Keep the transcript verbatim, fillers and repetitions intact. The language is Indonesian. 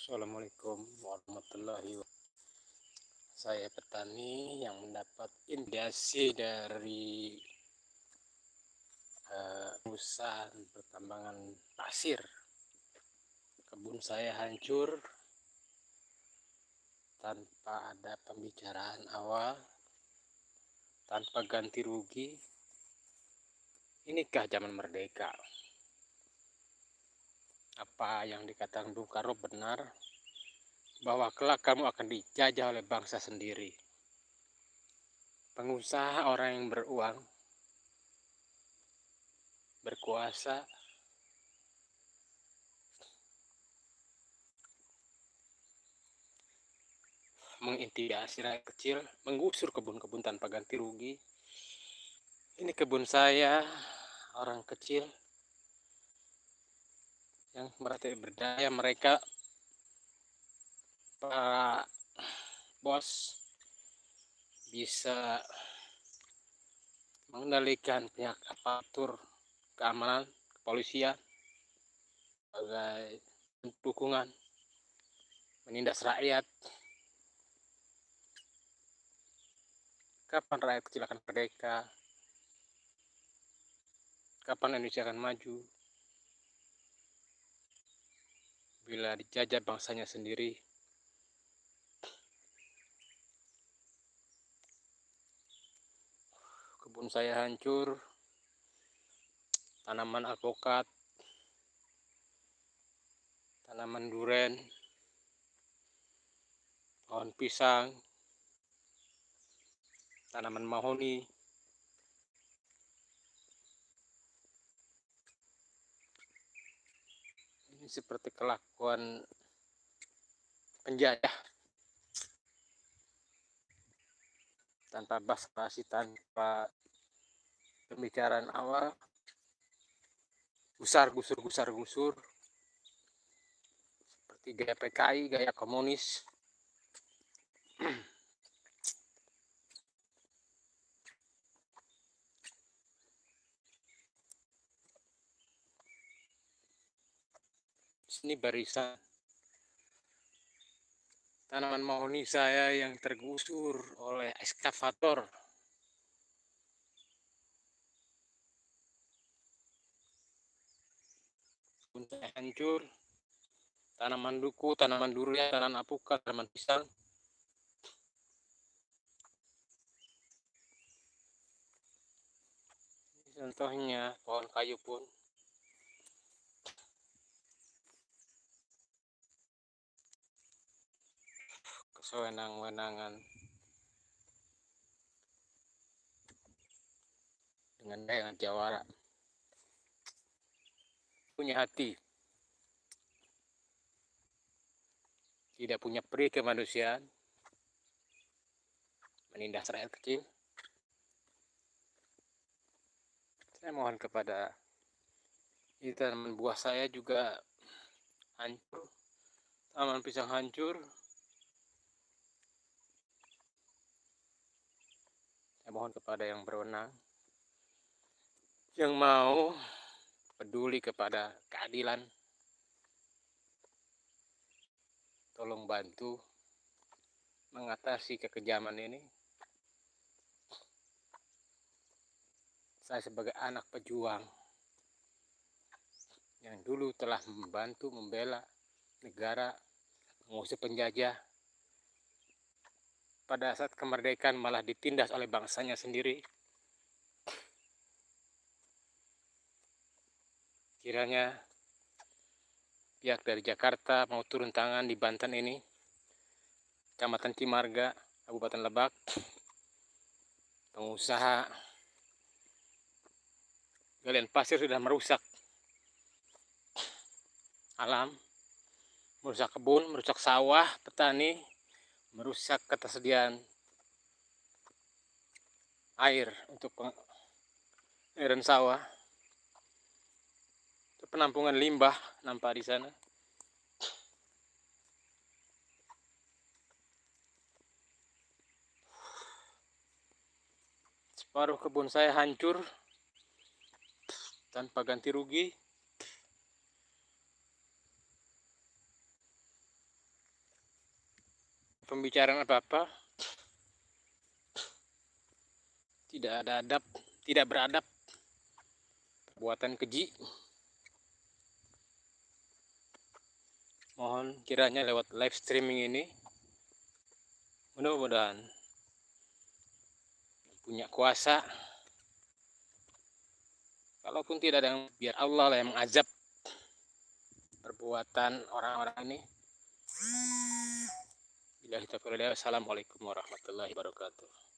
Assalamualaikum warahmatullahi wabarakatuh. Saya petani yang mendapat inspirasi dari uh, perusahaan pertambangan pasir. Kebun saya hancur tanpa ada pembicaraan awal, tanpa ganti rugi. Inikah zaman merdeka? Apa yang dikatakan Bung Karno benar, bahwa kelak kamu akan dijajah oleh bangsa sendiri. Pengusaha orang yang beruang, berkuasa, mengintimidasi rakyat kecil, menggusur kebun-kebun tanpa ganti rugi. Ini kebun saya, orang kecil yang berarti berdaya, mereka para bos bisa mengendalikan pihak aparatur keamanan, kepolisian sebagai dukungan menindas rakyat. Kapan rakyat kecil akan merdeka? Kapan Indonesia akan maju? Bila dijajah bangsanya sendiri. Kebun saya hancur, tanaman alpukat, tanaman duren, pohon pisang, tanaman mahoni, ini seperti kelakuan penjajah, tanpa basa-basi, tanpa pembicaraan awal, gusar gusur gusar gusur seperti gaya P K I, gaya komunis. Sini barisan tanaman mahoni saya yang tergusur oleh ekskavator. Kebun saya hancur, tanaman duku, tanaman durian, tanaman alpukat, tanaman pisang. Contohnya pohon kayu pun kesewenang-wenangan dengan dengan jawara. Punya hati, tidak punya peri kemanusiaan, menindas rakyat kecil. Saya mohon kepada ini, tanaman buah saya juga hancur, tanaman pisang hancur. Saya mohon kepada yang berwenang, yang mau peduli kepada keadilan, tolong bantu mengatasi kekejaman ini. Saya sebagai anak pejuang yang dulu telah membantu membela negara, mengusir penjajah, pada saat kemerdekaan malah ditindas oleh bangsanya sendiri. Kiranya pihak dari Jakarta mau turun tangan di Banten ini, Kecamatan Cimarga, Kabupaten Lebak, pengusaha galian pasir sudah merusak alam, merusak kebun, merusak sawah petani, merusak ketersediaan air untuk pengairan sawah, penampungan limbah nampak di sana. Separuh kebun saya hancur tanpa ganti rugi. pembicaraan apa-apa, tidak ada adab, tidak beradab, perbuatan keji. Mohon kiranya lewat live streaming ini, mudah-mudahan punya kuasa, kalaupun tidak ada yang, biar Allah lah yang mengazab perbuatan orang-orang ini. Billahi taufiq wal hidayah. Assalamualaikum warahmatullahi wabarakatuh.